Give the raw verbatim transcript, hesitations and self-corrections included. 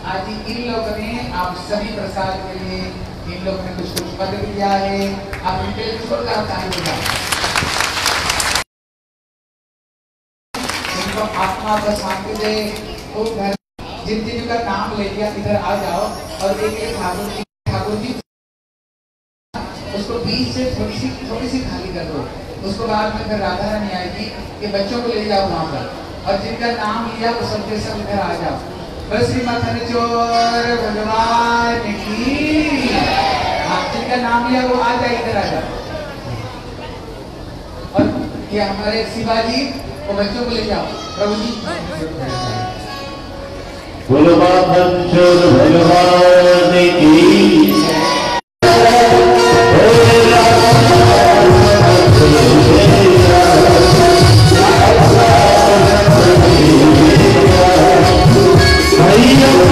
आज इन लोगों ने आप सभी प्रसाद के लिए इन लोगों ने कुछ कुछ पद दिया है। आप इनके लिए छोड़कर आप ताली बजाओ। इनको आत्मा को शांति दे। तो घर जिन जिन का नाम ले लिया इधर आ जाओ और एक एक ठाकुर जी ठाकुर जी उसको बीच से थोड़ी सी थोड़ी सी खाली कर दो। उसको बाद में फिर राधा रानी आएगी कि बच्चों को ले जाओ वहां पर और जिनका नाम लिया वो सब के सब इधर आ जाओ। बस श्री माता ने चोर भगवान की आप जिनका नाम लिया वो आ जाए इधर आ जाओ। और ये हमारे शिवाजी वो बच्चों को ले जाओ। प्रभु जी भगवान की भैया